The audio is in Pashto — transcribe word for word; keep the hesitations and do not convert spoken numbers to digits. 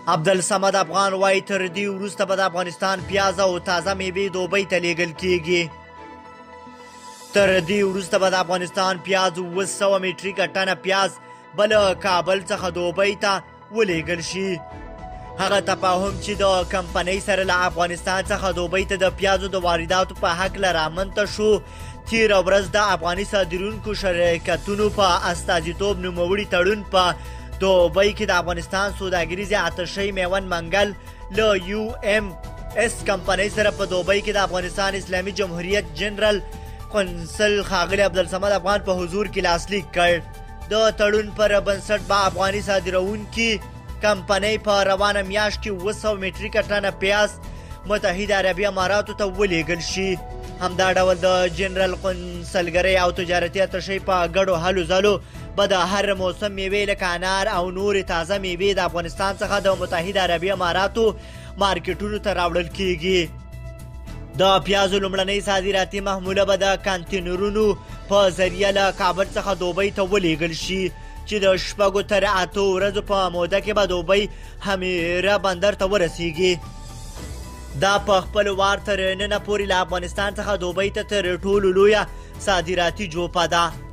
عبدالصمد افغان وایي تر دې وروسته به د افغانستان پیاز او تازه میوې دوبۍ ته لیږل کیږي. تر دې وروسته به د افغانستان پیاز اوه سوه میټریکه ټنه پیاز به له کابل څخه دوبۍ ته ولیږل شي. هغه تفاهم چې د کمپنۍ سره له افغانستان څخه دوبۍ ته د پیازو د وارداتو په هکله رامنځته شو، تېره ورځ د افغاني صادرونکو شرکتونو په استازیتوب نوموړي تړون په دوبۍ کې د افغانستان سوداګریزې اتشۍ میوند منګل له یو ام اس کمپنۍ سره په دوبۍ کې د افغانستان اسلامي جمهوریت جنرال قونسل ښاغلي عبدالصمد افغان په حضور کې لاسلیک کړ. د تړون پر بنسټ به افغاني صادروونکي کمپنۍ په روانه میاشت کې اوه سوه میټریکه ټنه پیاز متحده عربي اماراتو ته ولیږل شي. همدا ډول د جنرال قونسلګرۍ او تجارتي اتشۍ په ګډو هلو ځلو به د هر موسم میوې لکه انار او نورې تازه میوې د افغانستان څخه د متحده عربي اماراتو مارکیټونو ته راوړل کیږي. د پیازو لومړنۍ صادراتي محموله به د کانتینرونو په ذریعه له کابل څخه دوبۍ ته ولیږل شي چې د شپږو تر اتو ورځو په موده کې به دوبۍ همیره بندر ته ورسیږي. دا په خپل وار تر ننه پورې له افغانستان څخه دوبۍ ته تر ټولو لویه صادراتي جوپه ده.